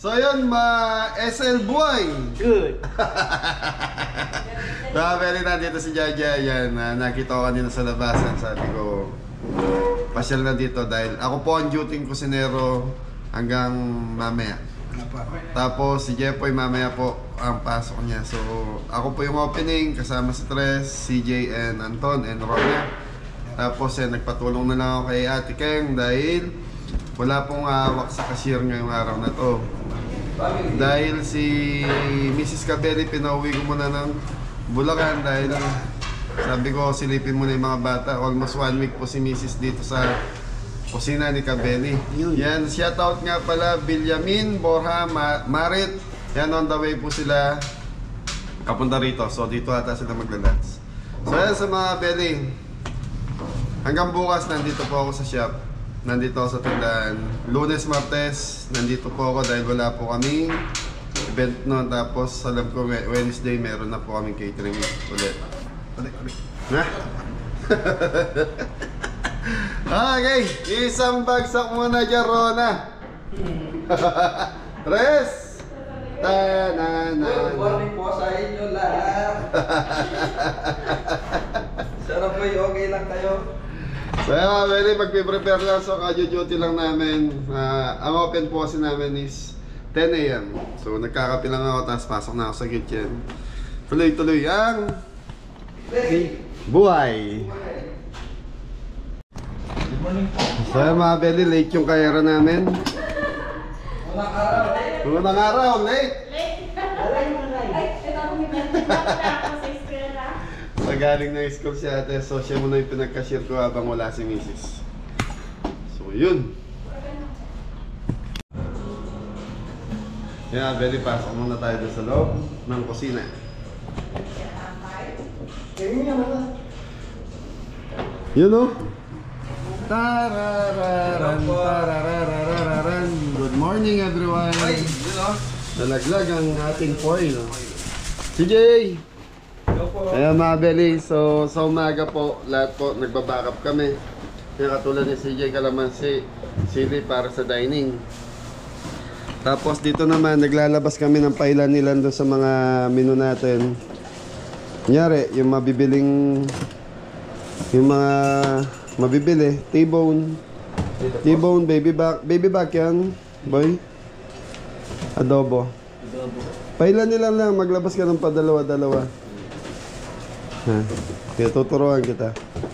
So yun, SL Buhay. Good. Very nandito si Jaja. Yan, nakita ko kanina sa labasan. Sabi ko, pasyal na dito dahil ako po ang duty kusinero hanggang mamaya. Tapos si Jepoy mamaya po ang pasok niya. So ako po yung opening kasama si Tres, CJ and Anton and Rona. Tapos nagpatulong na lang ako kay Ate Keng dahil wala pong hawak sa cashier ngayong araw na to. Dahil si Mrs. Cabelli pinauwi ko muna ng Bulacan dahil sabi ko silipin muna yung mga bata. Almost 1 week po si Mrs. dito sa kusina ni Cabelli. Yan, shoutout nga pala Villamin, Borja, Marit. Yan, on the way po sila kapunta rito. So dito ata sila magla-lunch. So yan sa mga Belly. Hanggang bukas nandito po ako sa shop. Nandito ako sa tindahan. Lunes, Martes, nandito po ako dahil wala po kaming event noon. Tapos alam ko Wednesday meron na po kaming catering ulit. Ha? Okay, isang bagsak muna dyan, Rona. Tres. Good morning po sa inyo lahat. Sarap po yung okay lang kayo. So mga Belly, magpiprepare lang. So kadyo-duty lang namin. Ang open po kasi namin is 10 AM. So nagkakape lang ako, tapos pasok na ako sa kitchen. Tuloy-tuloy ang buhay. Good morning po. So mga Belly, late yung kayara namin. Unang araw. Unang araw, late. So galing na school si ate, so siya muna yung pinag-cashier ko habang wala si Mrs. So yun. Yan, Belly, pasok muna tayo doon sa loob ng kusina. Yun o. Tarararan, tarararararan. Good morning everyone. Ay, yun o. Nalaglag ang ating foil. CJ! Hello po. Ayan mga Belly, so sa umaga po, lahat po nagbabackup kami. Yung katulad ni CJ Calamansi, sili para sa dining. Tapos dito naman, naglalabas kami ng pailan nila doon sa mga menu natin. Kunyari, yung mabibiling, yung mga mabibili, T-bone, baby back yan, boy. Adobo. Pailan nila lang, maglabas ka ng padalawa-dalawa. Ha, kaya tuturuan kita.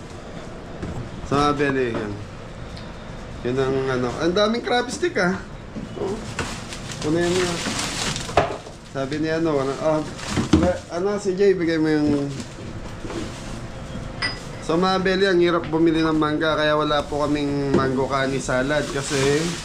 Sa Belly, yan. Yun ang ano. Ang daming crab stick ah. Oh. Kunin mo yan. Sabi ni ano, si Jay, bigay mo yung... So mga Belly, ang hirap bumili ng mangga, kaya wala po kaming mango kani salad kasi...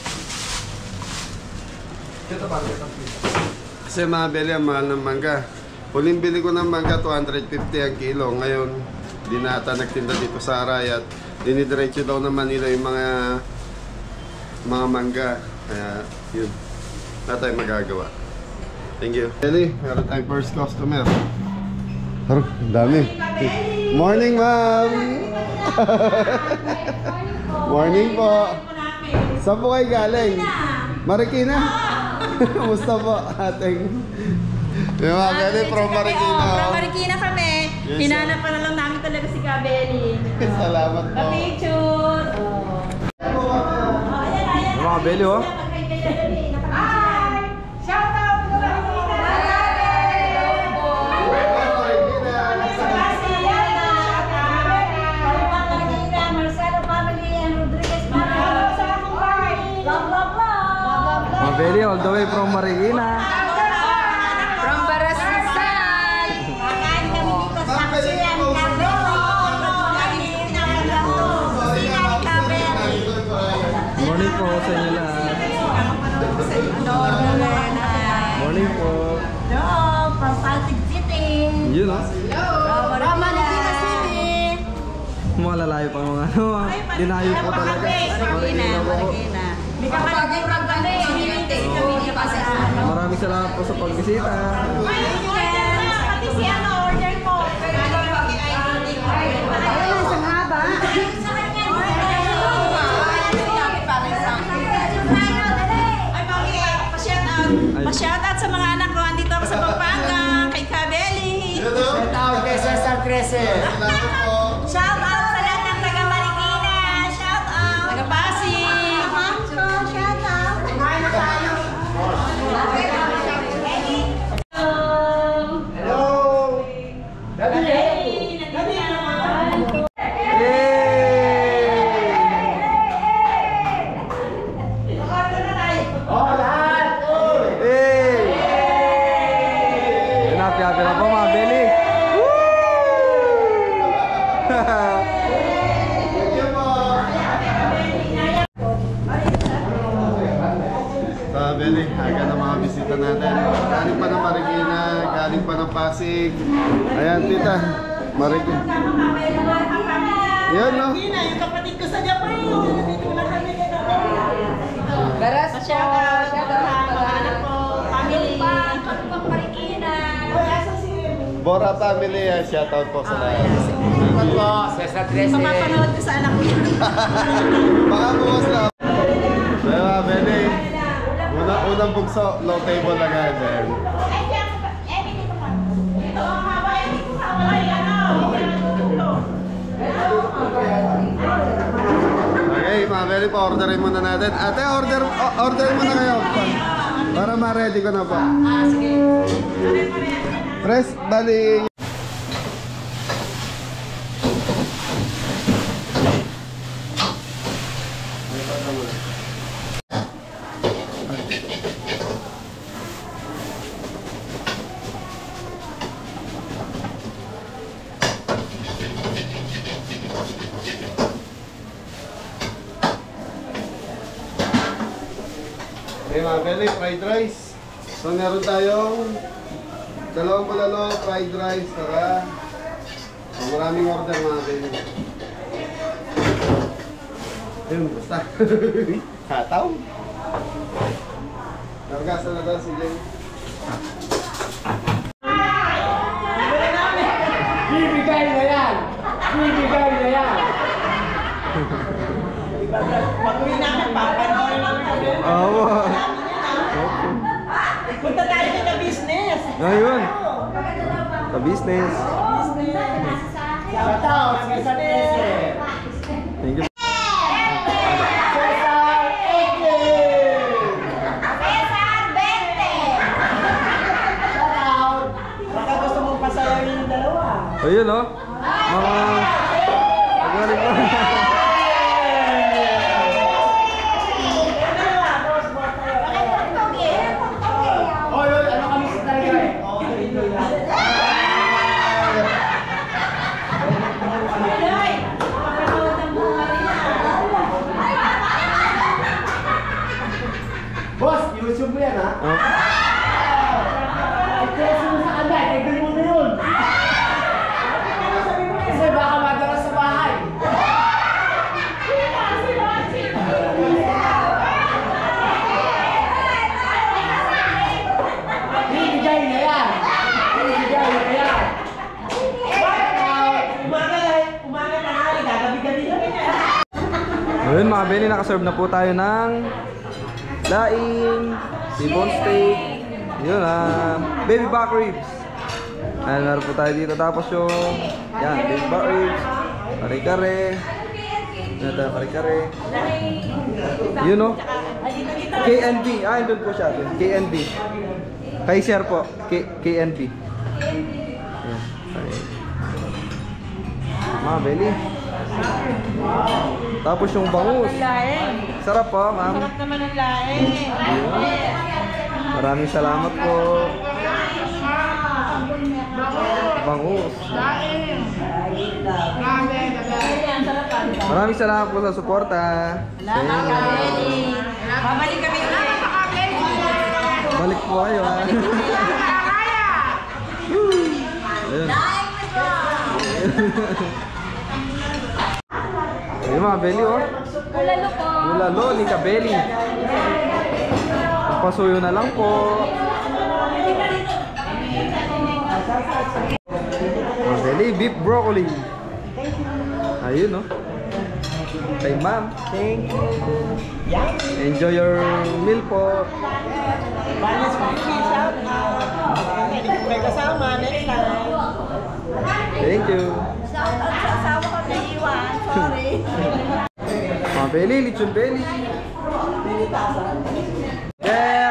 Kasi mga Belly, ang mahal ng mangga. Huling bili ko ng mangga, 250 ang kilo. Ngayon, di na ata nagtinda dito sa Arayat. Dinidiretso daw naman nila yung mga mangga. Kaya, yun. Wala tayong magagawa. Thank you. Belly, meron tayong first customer. Ang dami. Morning, ma'am! Morning po! Saan po kayo galing? Marikina? Kumusta po, ating? Yung mga Belly, from Marikina. From Marikina kami. Yes, Hinanap pa na lang namin talaga si Cabelli. Salamat po. Pa-picture! Yung mga Belly oh. Hi! Shout out to Mga Belly all the way from Marikina. From Barasisan! Kakain kami dito sa Kasiyan, Morning po sa inyo lahat. Morning po. Hello, from Pasig City. Yun oh. From Marikina City. Malalayo pa mga ano. Dinayo po talaga. Marikina po. May kapag-urang kami. Maraming salamat po sa pagbisita. Pati si ano, order mo. Ayun, sa haba. Ay, bakit? Pa-shout out. Salamat po. Shout out sa lahat ng taga Marikina. Shout out. Taga Pasig. Shout out. Kumain na tayo. Hello! Happy na po mga Beli. Beli, aga na mga bisita natin. Galing pa ng Marikina, galing pa ng Pasig. Ayan, tita. Marikina. Yan, no? Yung kapatid ko sa Japan. Dito lang kami ngayon. Garas po. Shout out. Mga anak ko. Family. Marikina. Bora family, shoutout po sa lahat. Salamat po, Cesar Dresser. Mapapanood ko sa anak ko yun. Baka bukas na. Diba, Beli? Unang bugso, low table agad. Okay, mga Beli, pa-orderin muna natin. Ate, orderin muna kayo. Para ma-ready ko na pa. Sige. Press, bali. Okay mga Beli, fried rice. So meron tayong dalawang bulalo, fried rice, saka maraming order mga Beli. Yun, basta. Hataw. Nargasan na daw si Jay. Bibigay na yan! Bibigay na yan! Pag-uwi namin, papanoorin namin kami. Oo. Punta tayo sa business. Ayun. Ka-business. Shout out, Cesar Dresser. Thank you. Baka gusto mong pasayarin yung dalawa. Ayun, oh. Mga... Magaling pa. Boss, YouTube mo yan ha? Oh. I-press mo sa kanya, tagdil mo na yun! Kasi baka madala sa bahay! Bibigay na yan! Bibigay na yan! Umaga na hari, gagabi-gabi lang yan. Ayun mga Beli, nakaserve na po tayo ng laing, T-bone steak, yun baby back ribs. Ayan, meron po tayo dito. Tapos yung, yan, baby back ribs, kare-kare. Meron tayo kare-kare. Yun o. KNB, doon po siya. KNB. Kaiser po, KNB. Ayan, okay. Mga Beli. Tapos yung bangus. Sarap po, ma'am. Sarap naman ang laing. Maraming salamat po. Bangus. Maraming salamat po sa suporta. Sa inyo. Babalik kami ulit. Balik po kayo ha. Ayun. Ayun mga Beli oh. Ulalo po. Ulalo ni Kabeli. Pasuyo na lang po. Mga Beli, beef broccoli. Ayun oh. Kay ma'am. Thank you. Yan. Enjoy your meal po. Balas mo yung shout out. Hindi ko may kasama next time. Thank you. Shout out sa asawa ko na iwan. Sorry. Mga Beli, lechon Beli. Yeah.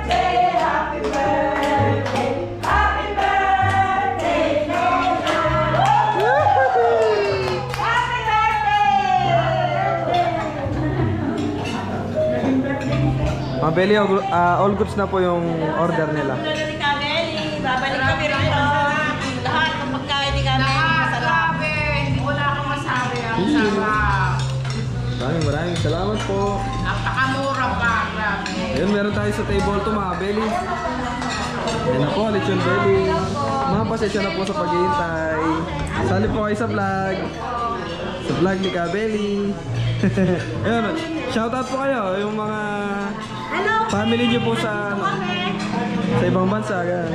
Mga Beli, all goods na po yung order nila. Babalik kami rito. Lahat ng pagkain ni kami. Masarap. Hindi wala akong masabi. Ang sarap. Maraming salamat po. Napakamura pa. Grabe. Ayun, meron tayo sa table to mga Beli. Ayan na po, lechon Beli. Mga pasensya na po sa paghihintay. Sali po kayo sa vlog. Sa vlog ni Kabeli. Ayun, shoutout po kayo. Yung mga family niyo po sa sa ibang bansa. Ganun.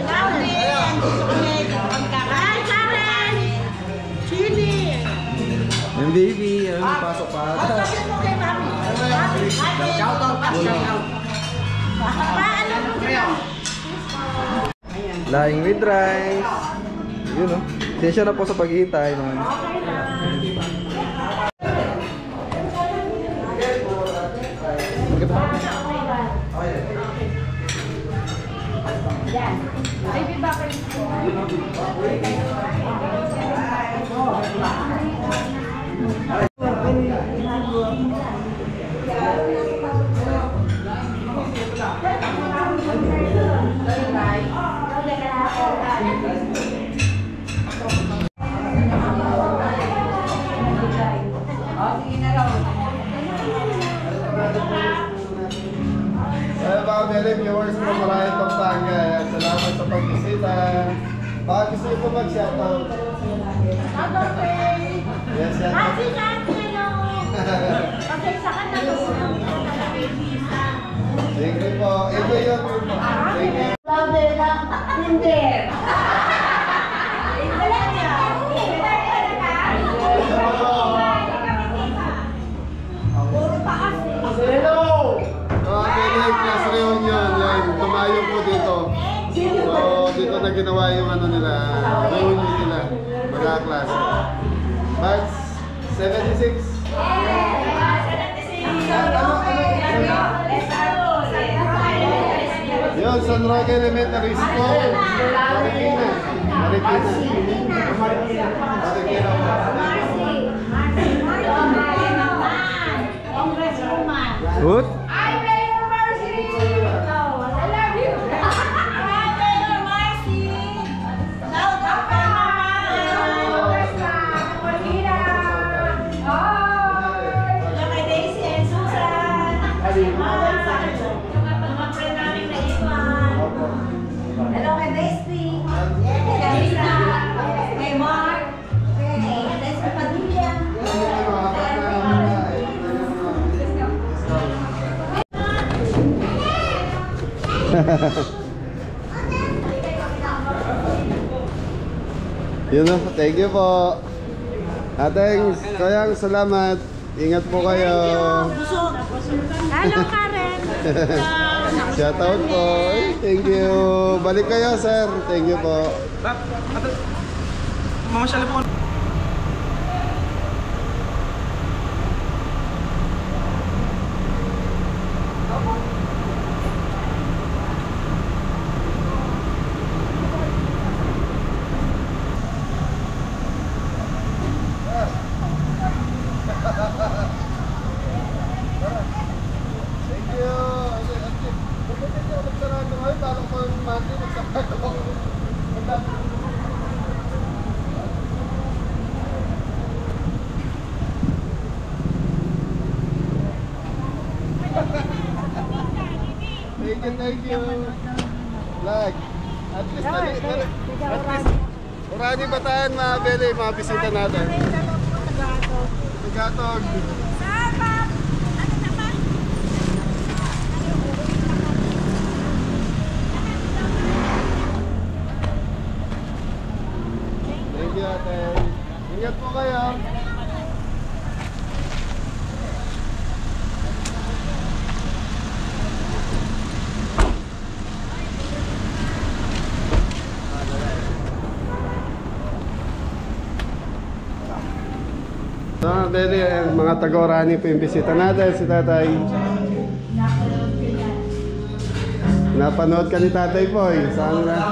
Yung baby, ayun, pasok pa. Laing with rice. Yun o. Sensya na po sa paghihintay naman. Baby bakit? Ay, mga Beli, viewers from Marayang, Pampanga. Ayan, salamat sa pagbisita. Baka gusto niyo po mag-shoutout. Yes, shoutout. Thank you po. Enjoy your food po. Thank you. Mga Beli, class reunion. Yan, tumayo po dito. So, dito na ginawa yung ano nila, reunion nila. Mga class. Batch 76. Yun, San Roque Elementary School. Marikina. Good? Hello, kay Daisy. Kay Mark. Kay Daisy Padilla. Yun o, thank you po. Ateng, kayang salamat. Ingat po kayo. Hello, Karen. Shoutout po. Ay, thank you. Balik kayo, sir. Thank you po. Mamasyal po. Thank you. Bukutin niyo ulit sa natin. Ay, balong ko yung mati. Magsakay ko. Thank you. Lag. At least, Urani Bataan, mga Beli, mga bisita natin. Tagatog. Thank you, ate. Ingat po kayo. Beli, mga taga-Orani po yung bisita natin, si tatay. Napanood ka ni tatay po eh. Saan na?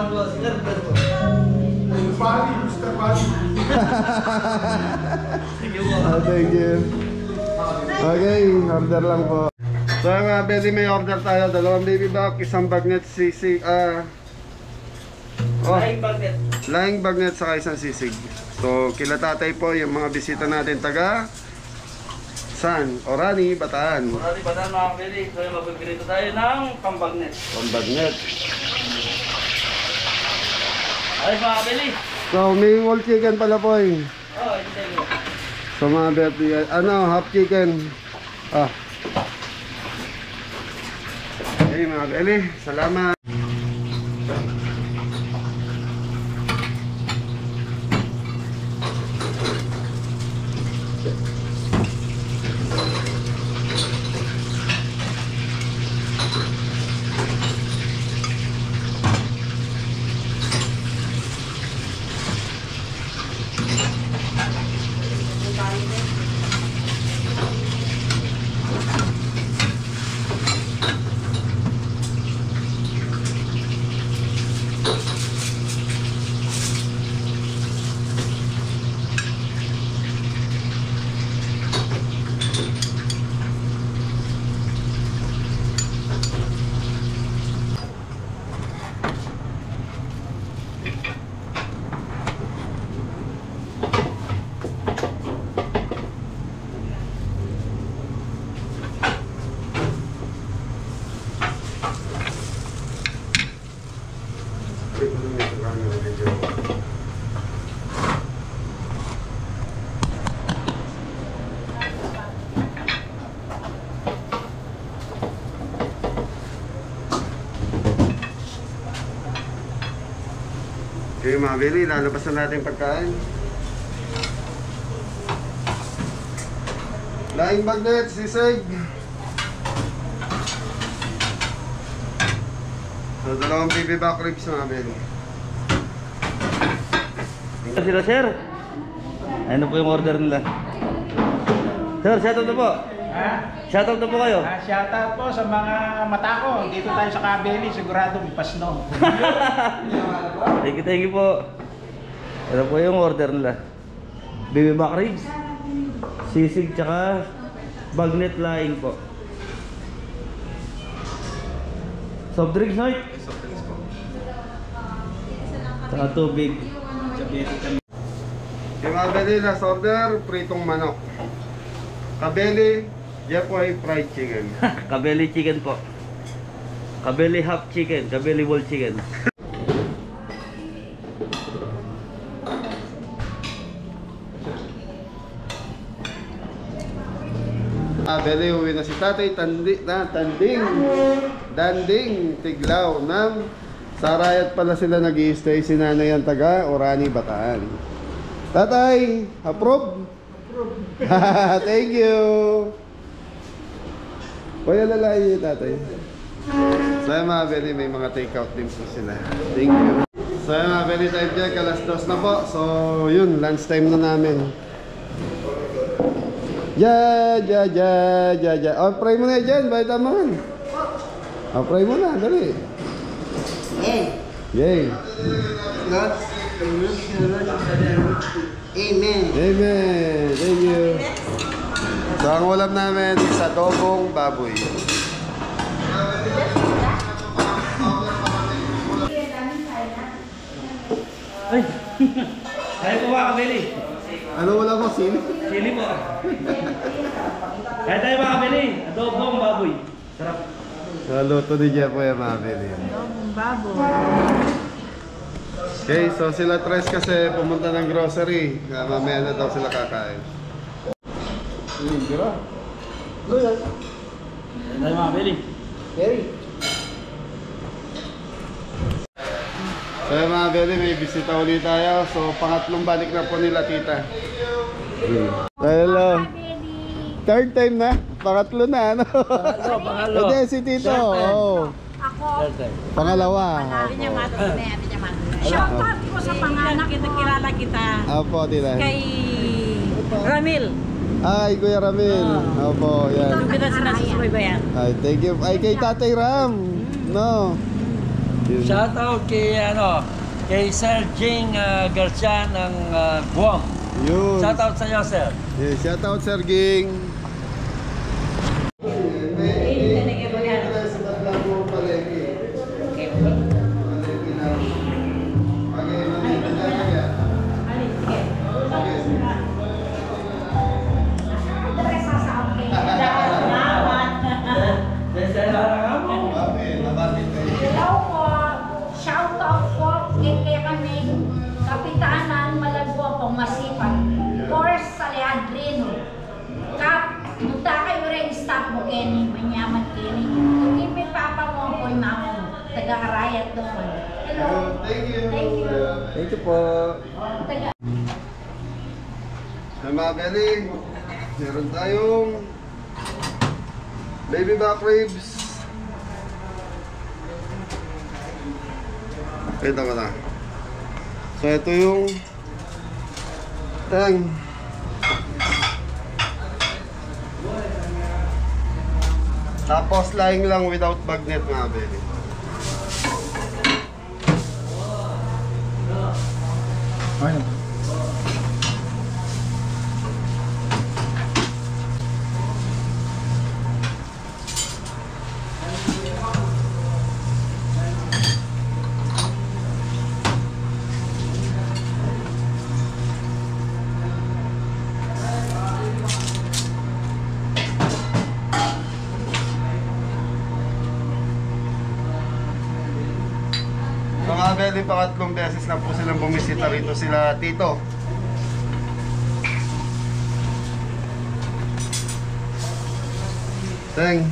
Thank you. Okay, order lang po. So mga Beli, may order tayo. 2 baby back, isang bagnet sisig. Laing bagnet saka isang sisig. So kila tatay po yung mga bisita natin taga San? Orani, Bataan. Orani, Bataan mga Beli. So yung magbibigito tayo ng pambagnet. Pambagnet. Ay mga Beli. So may whole chicken pala po eh. Oh, hindi mo. So mga Beli, half chicken. Okay mga Beli, salamat. Okay mga Beli, lalabas na natin pagkain. Laing bagnet, sisig. So 2 baby back ribs mga Beli. Sila sir. Ano po yung order nila? Sir, shoutout na po. Ha? Shoutout na po kayo. Shoutout po sa mga mata ko. Dito tayo sa Kabeli, sigurado may pasno. Thank you po. Ano po yung order nila? Baby back ribs, sisig, tsaka bagnet laing po. Soft drinks, Noy? Soft drinks po. Tsaka tubig. Okay mga Beli, last order, pritong manok. Kabeli, Jepoy fried chicken. Kabeli chicken po. Kabeli half chicken, kabeli whole chicken. Beli, uwi na si tatay, Danding, Tiglaw ng Sarayat pala sila nag-i-stay, si nanay ang taga Orani, Bataan. Tatay, approve? Thank you. Kuya lalay tatay. So mga Beli, may mga take-out din po sila. Thank you. So mga Beli, time check, alas 2 na po. So yun, lunch time na namin. Ja. Oh, pray mo na dyan, bahay taman. Oh, pray mo na, dali. Yay. Amen. Amen. Thank you. So ang ulam namin sa adobong baboy. Ay! Kaya po ba, Kabeli? Ano ulam mo? Sili? Sili po. Kaya tayo ba, Kabeli? Adobong baboy. Sarap. So luto ni Jeff po yung mga Beli. Adobong baboy. Okay, so sila tres kasi pumunta ng grocery. Mamaya na daw sila kakain. Kaya tayo ba, Kabeli? So yung mga Beli, may bisita ulit tayo. So pangatlong balik na po nila tita. Hello. Third time na? Pangatlo na, ano? Pangalo. Hindi, si Tito. Oh. Ako, Pangalawa. Hindi niya matulog. Shoutout ko sa panganak kita, kilala kita. Apo, tita. Kay Ramil. Ay, Kuya Ramil. Opo, yan. Kita sila sa subaybayan. Ay, thank you. Ay, kay Tatay Ram. No. Yun. Shoutout kay Sir Jing Garcia ng Guam. Yun. Shoutout sa iyo, sir. Yeah, shout out, Sir Ging. Hello po. Shout out po kay kami Kapitanan Malagwa po masipag. Force sa Leandrino. Kap, punta kayo rin staff mo Kenny, manyaman Kenny. Kung may papa mo po yung mama mo. Taga-arayat doon. Hello. Thank you. Thank you. Thank you po. Taga Ay, mga Beli, meron tayong baby back ribs. Ito ko na. So, ito yung tapos lying lang without bagnet, mga Beli. Ayun. So, mga Beli, pangatlong beses na po silang bumisita rito sila Tito. Teng.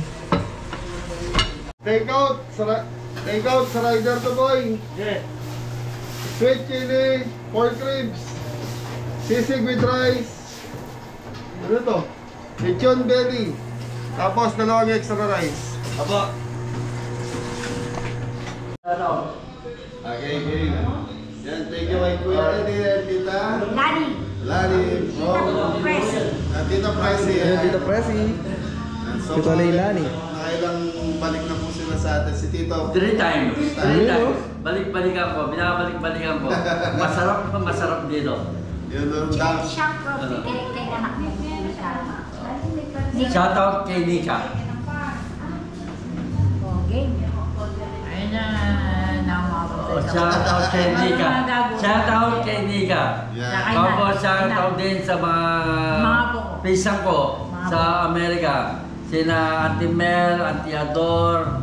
Take out sa rider to boy. Yeah. Sweet chili, pork ribs, sisig with rice. Ano to? Lechon belly. Tapos dalawang extra rice. Aba. Okay, okay. Yan, thank you kay Kuya Eddie and Tita Lani. Lani. Presi. Tita Presi. Ayun, Tito Presi. So, Tita Leilani. nakailang balik na po sila sa atin. Si Tito. 3 times. Ayun, 3 times. Balik-balikan ko. Binabalik-balikan ko. Masarap dito. Yun doon lang. Shout out kay anak mo. Shoutout kay Nika. Okay. Ayun na namabot. Shoutout kay Nika. Shoutout kay Nika. Yan. Tapos shoutout din sa mga Mga po. pisang ko sa Amerika. Sina Auntie Mel, Auntie Ador,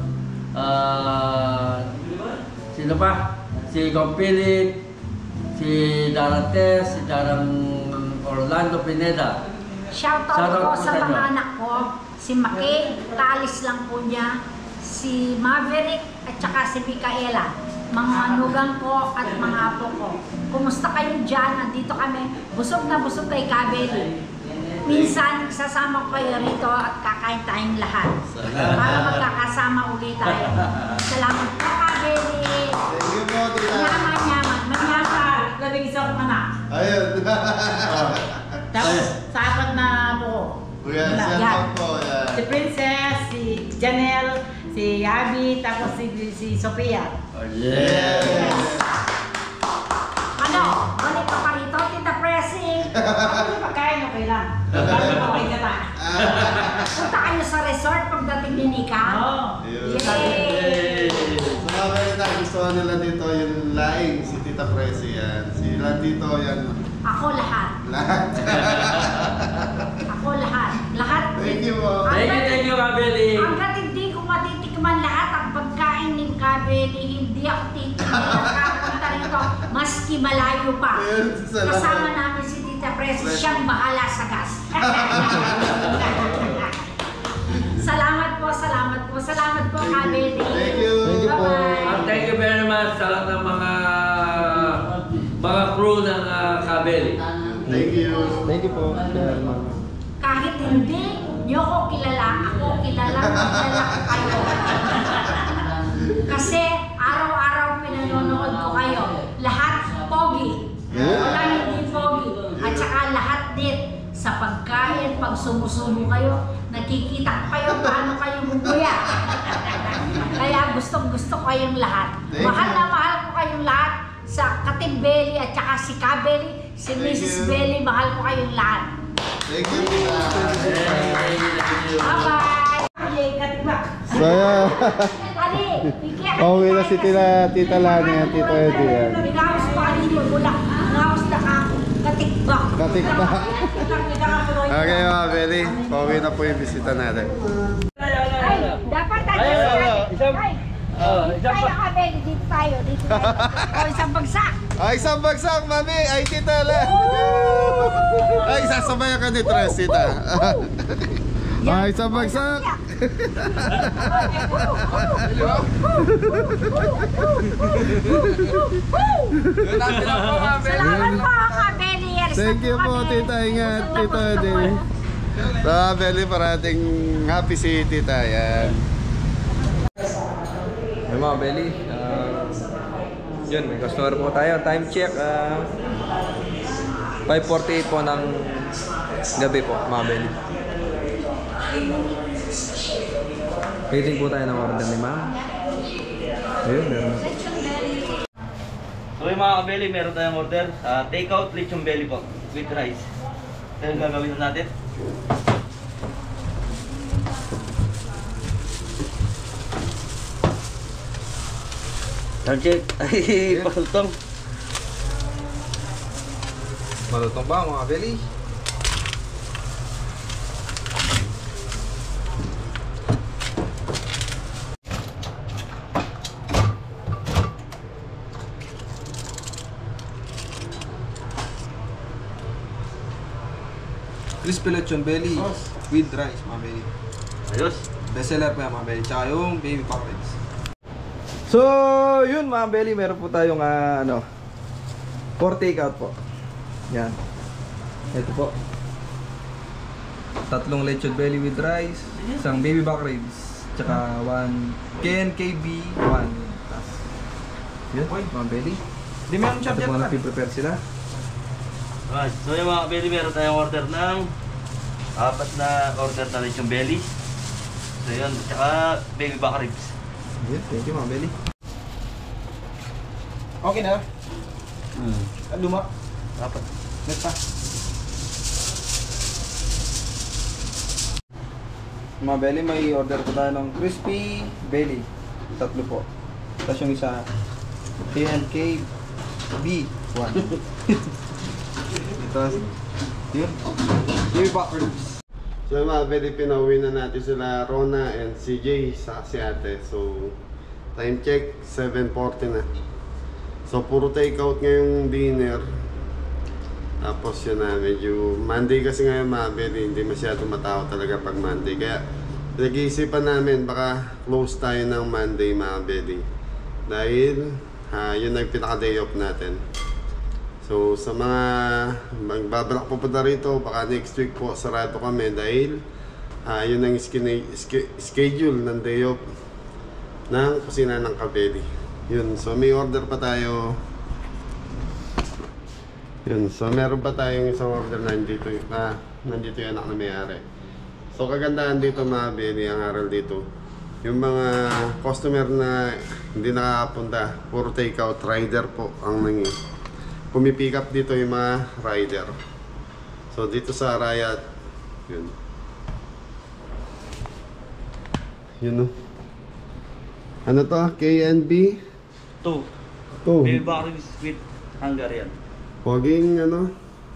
sino pa? Si Compilit, si Darates, si Darang Orlando Pineda. Shout out Shoutout po po sa sa mga inyo. anak ko. Si Maki, kaalis lang po niya. Si Maverick at saka si Micaela. Mga nugang ko at mga apo ko. Kumusta kayo dyan? Nandito kami. Busog na busog kay Kabeli. Minsan, sasama ko kayo rito at kakain tayong lahat. Para magkakasama ulit tayo. Salamat po, Kabeli. Thank you po, Tita. Yaman. Manyaman. Labing isa akong anak. Ayun. Tapos sa apat na buko. Kuya, shout out po. Yan. Si Princess, si Janelle, si Abby, tapos si Sophia. Oh, yeah. Ano? Balik ka pa rito, Tita Presi. Ako yung pagkain, okay lang. Okay ka ta. Punta kayo sa resort pagdating ni Nika. Oo. Ayun. Yay! So mga kanina, gusto nila dito yung laing, si Tita Presi yan. Sila dito yan. Ako lahat. Lahat. Ako lahat. Lahat. Thank you po. Thank you, Kabeli. Hanggat hindi ko matitikman lahat ang pagkain ng Kabeli, hindi ako titikman. Nakapunta rito, maski malayo pa. Ayun, salamat. Kasama namin si Tita Presi, siyang bahala sa gas. Salamat po, Kabeli. Thank you. Thank you po. Bye-bye. Thank you very much sa lahat ng mga crew ng Kabeli. Thank you. Thank you po. Kaya, mama. Kahit hindi nyo ko kilala, ako kilala ko kayo. Kasi araw-araw pinanonood ko kayo. Lahat pogi. Wala hindi pogi. At saka lahat din sa pagkain, sumusubo kayo. Nakikita ko kayo paano kayo bumuya. Kaya gusto ko kayong lahat. Mahal na mahal ko kayong lahat. Sa Katib Belly at saka si Kabeli, si Mrs. Belly, mahal ko kayong lahat. Thank you, Tita. Bye-bye! Saya. Ali, bigyan Pauwi na si Tita Lani at Tito Eddie yan. Binawas pa rin yung mula. Binawas na ka. Katikbak. Katikbak. Okay mga Belly, pauwi na po yung bisita natin. Ay, dapat tayo Isang Kabeli, dito tayo. O, isang bagsak. Ay, isang bagsak, mami! Ay, Tita Lani! Ay, sasabayan ka ni Tres, Tita. Ay, isang bagsak! Salamat po, Kabeli. Thank you po, Tita. Ingat, Tito Eddie. Sa Belly, parating happy si Tita. Yan. May mga belly. Yun, may customer po tayo. Time check. 5:48 po ng gabi po, mga belly. Waiting po tayo ng order ni ma'am. Ayun, meron na po. So yung mga kabeli, meron tayong order. Take out lechon belly po with rice. Ito yung gagawin na natin. Time check. Ay, pasultong. Malutong ba mga belly? Crispy lechon belly with rice, mga belly. Ayos. Bestseller po yan, mga belly. Tsaka yung baby back ribs. So, yun mga belly, meron po tayong ano, for takeout po. Yan. Ito po. 3 lechon belly with rice, isang baby back ribs, tsaka 1 KNKB, 1. Yun, mga belly. Di meron Ito po na prepare sila. Right. So yung mga kabeli, meron tayong order ng 4 na order na lechon belly. So yun, tsaka baby back ribs. Yun, thank you mga belly. Okay na. Luma. 4. Net pa. Mga belly, may order po tayo ng crispy belly. 3 po. Tapos yung isa, KNK B1. Ito, yun. Baby back ribs. So mga Belly, pinauwi na natin sila Rona and CJ sa si ate. So, time check, 7:40 na. So, puro takeout ngayong dinner. Tapos yun na, medyo Monday kasi ngayon mga Belly, hindi masyado matao talaga pag Monday. Kaya, nag-iisipan namin, baka close tayo ng Monday mga Belly. Dahil, yun ang pinaka-day off natin. So sa mga magbabalak po punta rito, baka next week po sarado kami dahil yun ang schedule ng day off ng kusina ng Kabeli. Yun, so may order pa tayo. Yun, so meron pa tayong isang order na nandito yung anak na may-ari. So kagandahan dito mga Beli, ang aral dito, yung mga customer na hindi nakakapunta, puro takeout, rider po ang pumipick up dito yung mga rider. So dito sa Arayat, yun. Yun no. Ano to? KNB? 2. 2. Baby back ribs with Hungarian. Poging ano?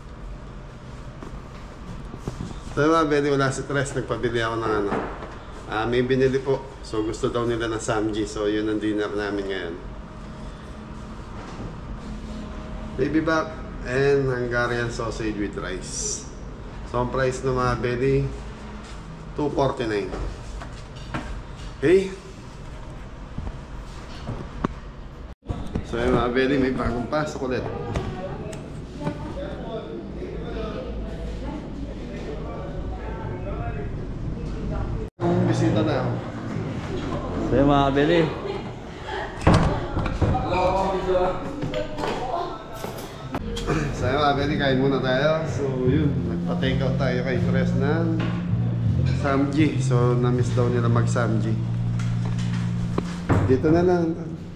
So mga Beli, wala si Tres, nagpabili ako ng ano. May binili po. So gusto daw nila ng Samji. So yun ang dinner namin ngayon. Baby back and Hungarian sausage with rice. So ang price ng mga Belly, $2.49. Okay? So yung mga Belly, may bagong pasok ulit. Bisita na ako. So yung mga kabeli, So yun mga Benny, kain muna tayo. So yun, nagpa-take out tayo kay Tres ng Samji. So na-miss daw nila mag-Samji. Dito na lang.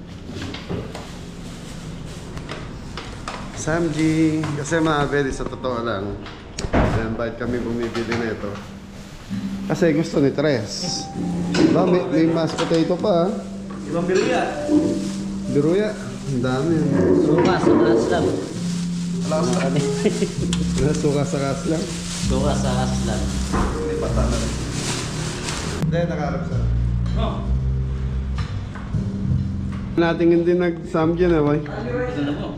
Samji. Kasi mga Benny, sa totoo lang, ayan, bakit kami bumibili na ito? Kasi gusto ni Tres. Ba, may mashed potato pa. Ibang biruya. Biruya. Ang dami. Suka sa kaslam. Suka sa kaslang. Suka sa kaslam. Hindi, nakarap sa. Nating hindi nag-samji na, boy. Ito na po.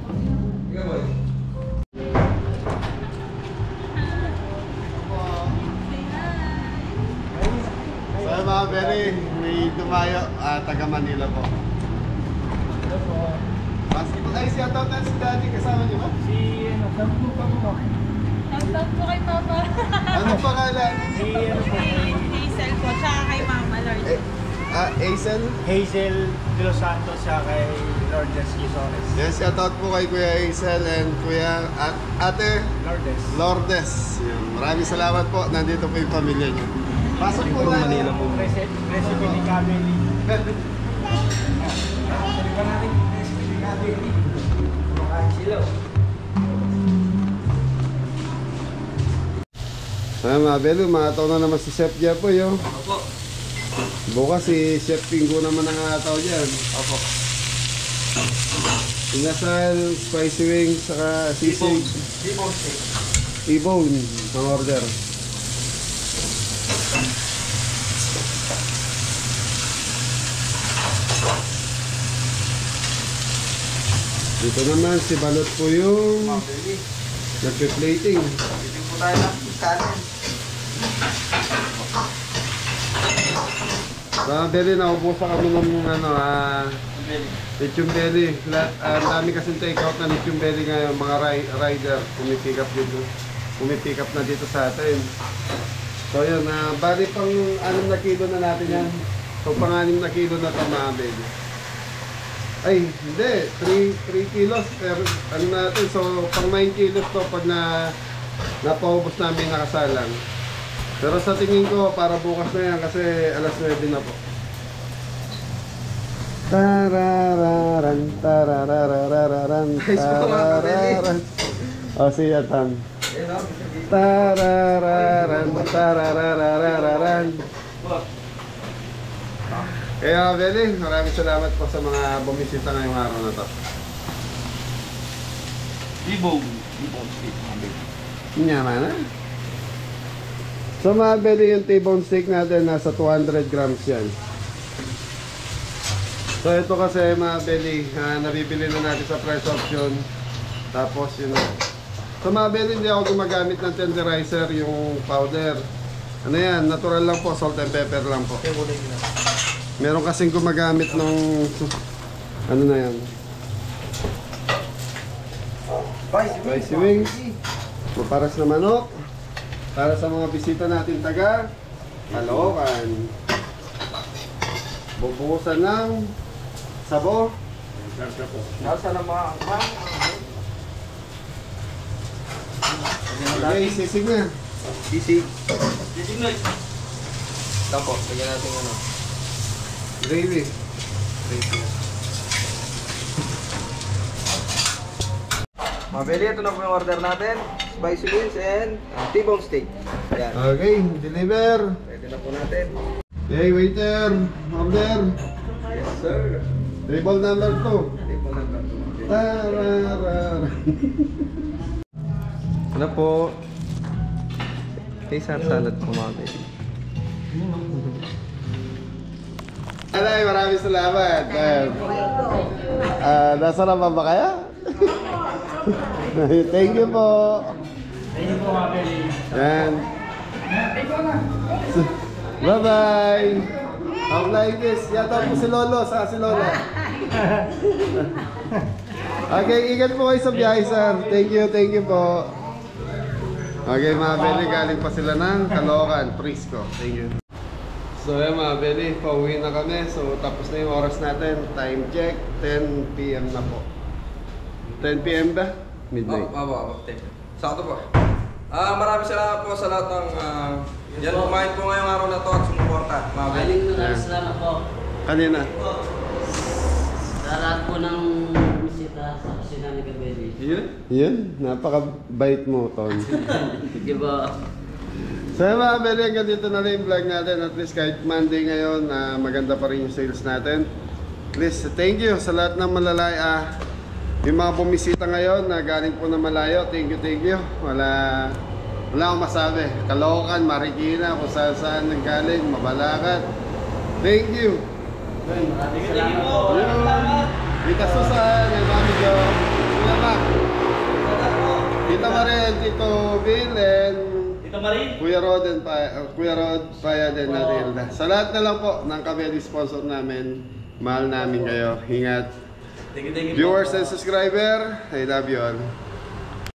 So mga Benny, may dumayo, taga Manila po. Ay, si Atot at si Daddy, kasama niyo ba? Shoutout po kay Papa. Anong pangalan? Hazel po, tsaka kay Mama Lord. Hazel? Hazel De Los Santos siya kay Lourdes Quizones. Yes, shoutout po kay Kuya Hazel and Kuya Ate Lourdes. Lourdes. Yan. Maraming salamat po, nandito po yung pamilya niyo. Pasok po na. Manila po. Recipe ni Kabeli. Salika natin recipe ni Kabeli. Kumakain sila. Ay, mga Belo, makataw na naman si Chef Jepoy, oh. Opo. Bukas si Chef Pingo naman ang nakataw dyan. Opo. Inasal, spicy wings, saka sisig. T-bone steak. T-bone, ang order. Dito naman, si Balot po yung nagpe-plating. Titig po tayo ng kanin. Mga Beli, naubusan kami ng lechon belly. Ang dami kasing take out na lechon belly ngayon, mga rider, pumipick up na dito sa atin. So yun, bali pang 6 na kilo na natin yan. So pang 6 na kilo na ito mga Beli. Ay, hindi, 3 kilos pero ano natin, so pang 9 kilos to pag napaubos namin nakasalang. Pero sa tingin ko, para bukas na yan kasi alas 9 na po. Tarararan, tararararan, tarararan. O, si Atan. Tarararan, tararararan. Kaya, Beli, maraming salamat po sa mga bumisita ngayong araw na to. T-bone. T-bone steak. Yaman na. So mga Beli, yung T-bone steak natin nasa 200 grams yan. So ito kasi mga Beli, nabibili na natin sa price option. Tapos yun na. So mga Beli, hindi ako gumagamit ng tenderizer, yung powder. Ano yan, natural lang po, salt and pepper lang po. Meron kasing gumagamit ng ano na yan, spicy wings, maparas na manok, para sa mga bisita natin taga Caloocan. Bubuhusan ng sabo. Nasa na mga Okay, sisig na. Sisig. Sisig na. Tapo, lagyan natin ano. Gravy. Mga Beli, ito na po yung order natin. Spicy wings and T-bone steak. Ayan. Okay, deliver. Pwede na po natin. Okay, waiter. Order. Yes, sir. Table number 2. Table number 2. Tararar. Ano po? Caesar salad po mga Beli. Alay, maraming salamat. Nasa na ba kayo? Thank you po. Thank you po, Kabeli. Yan. Bye-bye. I'm like this. Yata po si Lolo. Saka si Lola. Okay, ingat po kayo sa biyahe, sir. Thank you po. Okay, mga Beli, galing pa sila ng Caloocan, Prisco. Thank you. So yan mga Beli, pauwi na kami. So tapos na yung oras natin. Time check, 10 PM na po. 10 PM ba? midnight. Thank you. Sakto po. Maraming salamat po sa lahat ng yan kumain po ngayong araw na to at sumuporta. Maraming salamat po. Kanina. Sa lahat po ng bisita sa kusina ni Kabeli. Yun, napakabait mo, Ton. Sige ba? So mga Beli, hanggang dito na rin yung vlog natin. At least kahit Monday ngayon, maganda pa rin yung sales natin. At least, thank you sa lahat ng malalaya. Yung mga bumisita ngayon na galing po na malayo, thank you. Wala akong masabi. Caloocan, Marikina, kung saan nanggaling, Mabalacat. Thank you. Salamat po. Tita Susan, and Mami Jo. Kuya Mac. Tita Marel, Tito Bill, and Tito Marie. Kuya Rod Paya din natin. Sa lahat na lang po ng Kabeli sponsor namin, mahal namin kayo. Ingat. Thank you. Viewers and subscriber, I love you all.